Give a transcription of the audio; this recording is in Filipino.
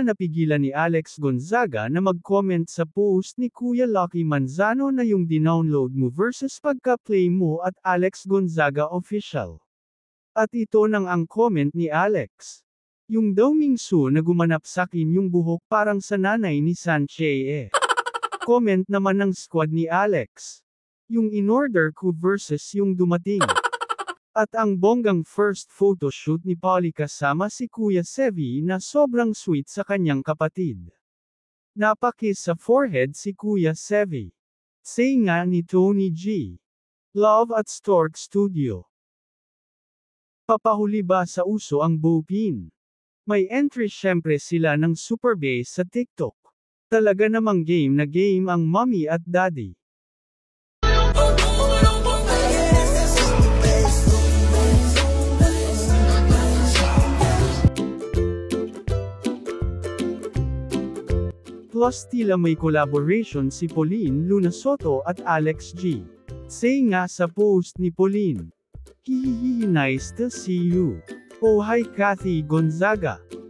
tila napigilan ni Alex Gonzaga na mag-comment sa post ni Kuya Lucky Manzano na yung dinownload mo versus pagka-play mo at Alex Gonzaga Official. At ito nang ang comment ni Alex. Yung daw Mingsu na gumanap sakin yung buhok parang sa nanay ni Sanche eh. Comment naman ng squad ni Alex. Yung in-order ko versus yung dumating. At ang bonggang first photoshoot ni Polly kasama si Kuya Sevi na sobrang sweet sa kanyang kapatid. Napakis sa forehead si Kuya Sevi. Say nga ni Tony G. Love at Stork Studio. Papahuli ba sa uso ang bopin? May entry syempre sila ng Super Bass sa TikTok. Talaga namang game na game ang mommy at daddy. Plus tila may collaboration si Pauline Luna Soto at Alex G. Say nga sa post ni Pauline. Hihihi, nice to see you. Oh hi Kathy Gonzaga.